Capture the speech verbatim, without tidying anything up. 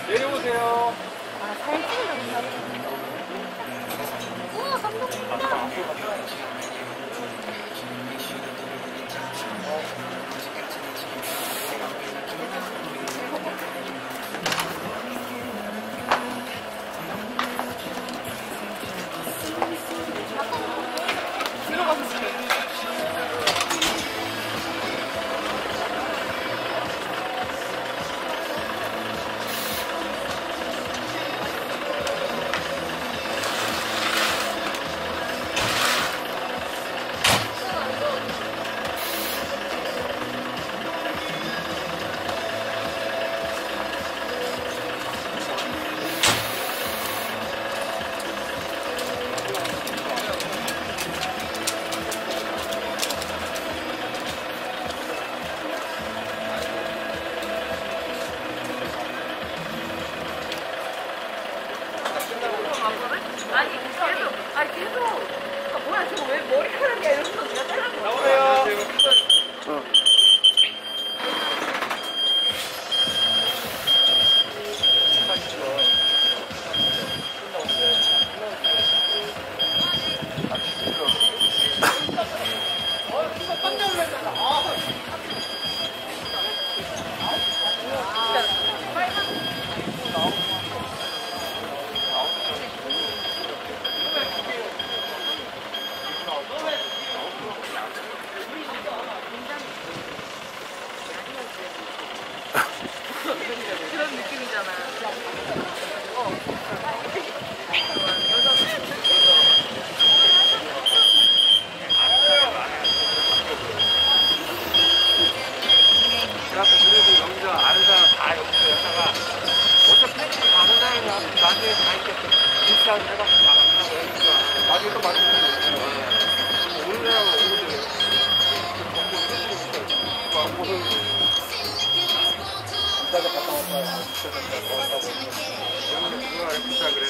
내려오세요. 아, 사진 찍으려고. 우와, 감동입니다. 들어가서 찍어. 아니 계속 아니 계속 아 뭐야 저거 왜 머리카락이야 이러면서 내가 잘랐어. 나오세요. 어. 깜짝 놀랐잖아. 아. 그런 느낌이잖아. 어. 그래도 여기서 아는 사람 다 여기서 여다가 어차피 팬티 가는 사람이 나중에 다 이렇게 인스타를 해갖고 나간다고 하니까 나중에 또 만들면 되지. 오는 사람은 오는데 정보 팬티가 안 보는 이따가 갔다 왔다. 이따가 갔다 왔다. 여기는 그거 알고 있다 그래.